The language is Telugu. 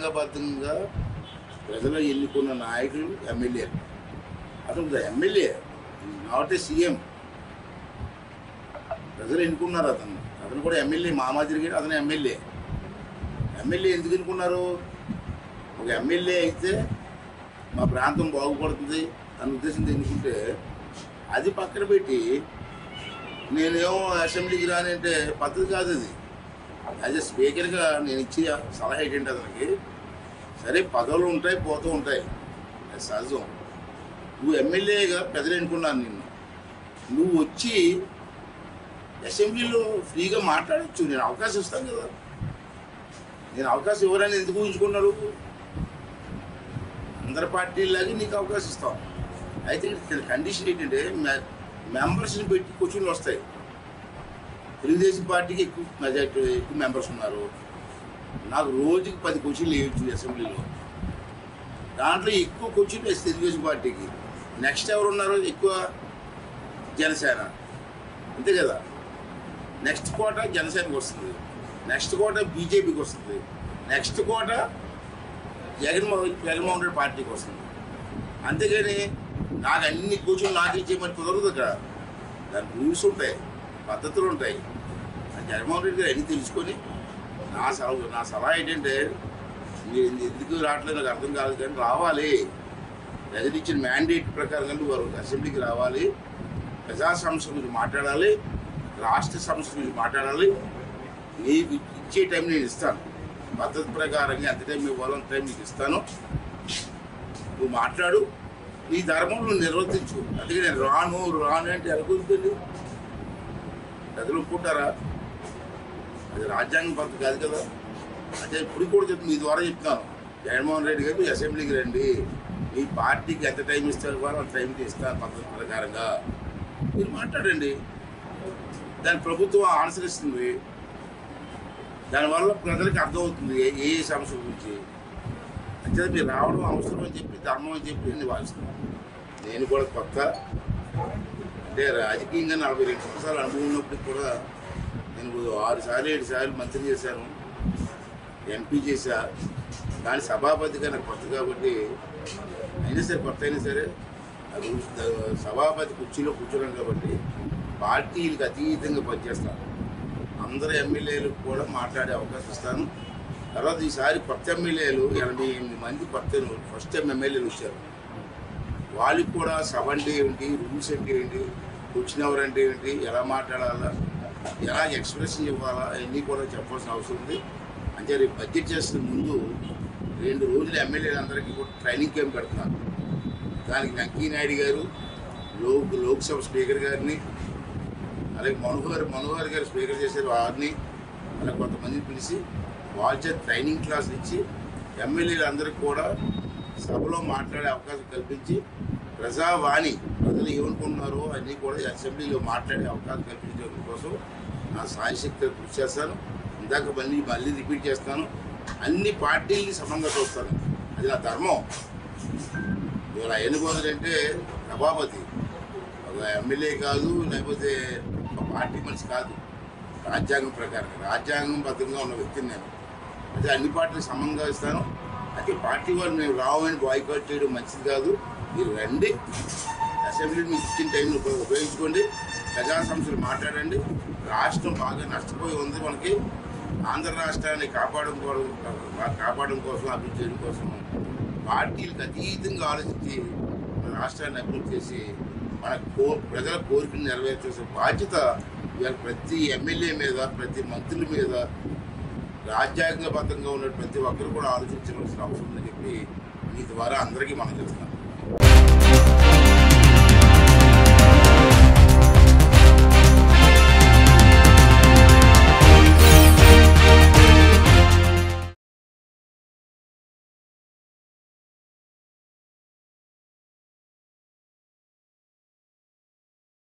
రాజ్యాంగబద్ధంగా ప్రజలు ఎన్నుకున్న నాయకులు ఎమ్మెల్యేలు. అతను ఎమ్మెల్యే, నాట్ ఏ సీఎం. ప్రజలు ఎన్నుకున్నారు అతను కూడా ఎమ్మెల్యే. మా మాదిరిగా అతను ఎమ్మెల్యే. ఎందుకు ఎన్నుకున్నారు? ఒక ఎమ్మెల్యే అయితే మా ప్రాంతం బాగుపడుతుంది అన్న ఉద్దేశంతో ఎన్నుకుంటే, అది పక్కన పెట్టి నేనేమో అసెంబ్లీకి రానంటే పద్ధతి కాదు అది. యాజ్ ఎ స్పీకర్గా నేను ఇచ్చే సలహా ఏంటంటే అతనికి, సరే పదవులు ఉంటాయి, పోతూ ఉంటాయి, అది సహజం. నువ్వు ఎమ్మెల్యేగా ప్రజలు ఎన్నుకున్నాను నిన్ను, నువ్వు వచ్చి అసెంబ్లీలో ఫ్రీగా మాట్లాడచ్చు. నేను అవకాశం ఇస్తాను కదా. నేను అవకాశం ఇవ్వరని ఎందుకు ఊహించుకున్నాడు? అందరి పార్టీలాగే నీకు అవకాశం ఇస్తాం. అయితే ఇక్కడ కండిషన్ ఏంటంటే, మెంబర్స్ని పెట్టి క్వశ్చన్లు వస్తాయి. తెలుగుదేశం పార్టీకి ఎక్కువ మెంబర్స్ ఉన్నారు. నాకు రోజుకి 10 క్వశ్చన్లు వేయచ్చు అసెంబ్లీలో. దాంట్లో ఎక్కువ క్వశ్చన్లు వేస్తే తెలుగుదేశం పార్టీకి. నెక్స్ట్ ఎవరు ఉన్నారో ఎక్కువ? జనసేన, అంతే కదా. నెక్స్ట్ కోట జనసేనకి వస్తుంది, నెక్స్ట్ కోట బీజేపీకి వస్తుంది, నెక్స్ట్ కోట జగన్మోహన్ రెడ్డి పార్టీకి వస్తుంది. అంతేగాని నాకు అన్ని క్వశ్చన్లు నాకు ఇచ్చేయమని కుదరదు. అక్కడ దాని రూల్స్ ఉంటాయి, పద్ధతులు ఉంటాయి. జగన్మోహన్ రెడ్డి గారు అన్నీ తెలుసుకొని నా సలహా ఏంటంటే, మీరు ఎందుకు రావట్లేదు నాకు అర్థం కాదు, కానీ రావాలి. ప్రజలు ఇచ్చిన మ్యాండేట్ ప్రకారంగా వారు అసెంబ్లీకి రావాలి. ప్రజా సమస్యల గురించి మాట్లాడాలి, రాష్ట్ర సమస్యల గురించి మాట్లాడాలి. నీకు ఇచ్చే టైం నేను ఇస్తాను, పద్ధతి ప్రకారంగా ఎంత టైం ఇవ్వాలో అంత టైం నీకు ఇస్తాను. నువ్వు మాట్లాడు, నీ ధర్మం నువ్వు నిర్వర్తించు. అందుకే నేను రాను అంటే ఎలా కుదురుతుంది? ప్రజలు ఒప్పుకుంటారా? అది రాజ్యాంగ పద్ధతి కాదు కదా. అంటే ఇప్పుడు కూడా మీ ద్వారా చెప్తున్నాను, జగన్మోహన్ రెడ్డి గారు అసెంబ్లీకి రండి, మీ పార్టీకి ఎంత టైం ఇస్తారు వాళ్ళు అంత టైంకి ఇస్తారు పద్ధతి ప్రకారంగా. మీరు మాట్లాడండి, దాని ప్రభుత్వం అనుసరిస్తుంది. దానివల్ల ప్రజలకు అర్థమవుతుంది ఏ సమస్య గురించి. అంటే మీరు రావడం అవసరం అని చెప్పి, ధర్మం అని చెప్పి నేను భావిస్తున్నాను. నేను కూడా కొత్త, అంటే రాజకీయంగా 42 సంవత్సరాల అనుభవం ఉన్నప్పటికి కూడా నేను 6 సార్లు 7 సార్లు మంత్రి చేశాను, ఎంపీ చేశా. కానీ సభాపతిగా నాకు కొత్త కాబట్టి, అయినా సరే కొత్త అయినా సరే అది సభాపతి కుర్చీలో కూర్చోలేను కాబట్టి పార్టీలకు అతీతంగా పనిచేస్తాను. అందరు ఎమ్మెల్యేలకు కూడా మాట్లాడే అవకాశం ఇస్తాను. తర్వాత ఈసారి కొత్త ఎమ్మెల్యేలు 88 మంది కొత్త ఫస్ట్ టైం ఎమ్మెల్యేలు వచ్చారు. వాళ్ళకి కూడా సభ అంటే ఏంటి, రూల్స్ అంటే ఏంటి, వచ్చిన ఎవరంటే ఏంటి, ఎలా మాట్లాడాలా, ఎలా ఎక్స్ప్రెషన్ ఇవ్వాలా, అవన్నీ కూడా చెప్పాల్సిన అవసరం ఉంది. అంటే రేపు బడ్జెట్ చేసిన ముందు 2 రోజులు ఎమ్మెల్యేలందరికీ కూడా ట్రైనింగ్ క్యాంప్ పెడుతున్నారు. దానికి వెంకయ్యనాయుడు గారు, లోక్సభ స్పీకర్ గారిని, అలాగే మనోహర్ గారు స్పీకర్ చేశారు, వారిని అలా కొంతమందిని పిలిచి వాళ్ళ చేత ట్రైనింగ్ క్లాసులు ఇచ్చి ఎమ్మెల్యేలందరికీ కూడా సభలో మాట్లాడే అవకాశం కల్పించి, ప్రజావాణి ప్రజలు ఏమనుకుంటున్నారో అన్నీ కూడా అసెంబ్లీలో మాట్లాడే అవకాశం కల్పించడం కోసం నా సాయశక్తిగా కృషి చేస్తాను. ఇందాక మళ్ళీ రిపీట్ చేస్తాను, అన్ని పార్టీలని సమంగా చూస్తాను. అది నా ధర్మం. ఇవాళ ఎన్నుకోవాలంటే సభాపతి ఒక ఎమ్మెల్యే కాదు, లేకపోతే ఒక పార్టీ మనిషి కాదు. రాజ్యాంగం ప్రకారం రాజ్యాంగబద్ధంగా ఉన్న వ్యక్తిని నేను. అయితే అన్ని పార్టీలు సమంగా ఇస్తాను. అయితే పార్టీ వాళ్ళు మేము రావని బాయ్కాట్ చేయడం మంచిది కాదు. మీరు రండి, అసెంబ్లీ మీకు ఇచ్చిన టైంని ఉపయోగించుకోండి, ప్రజా సమస్యలు మాట్లాడండి. రాష్ట్రం బాగా నష్టపోయి ఉంది. మనకి ఆంధ్ర రాష్ట్రాన్ని కాపాడడం కోసం, అభివృద్ధి చేయడం కోసం పార్టీలకు అతీతంగా ఆలోచించి మన రాష్ట్రాన్ని అభివృద్ధి చేసి మన ప్రజల కోరికను నెరవేర్చేసే బాధ్యత ఇవాళ ప్రతి ఎమ్మెల్యే మీద, ప్రతి మంత్రుల మీద, రాజ్యాంగబద్ధంగా ఉన్న ప్రతి ఒక్కరు కూడా ఆలోచించవలసిన అవసరం ఉందని చెప్పి మీ ద్వారా అందరికీ మనం చెప్తున్నాం.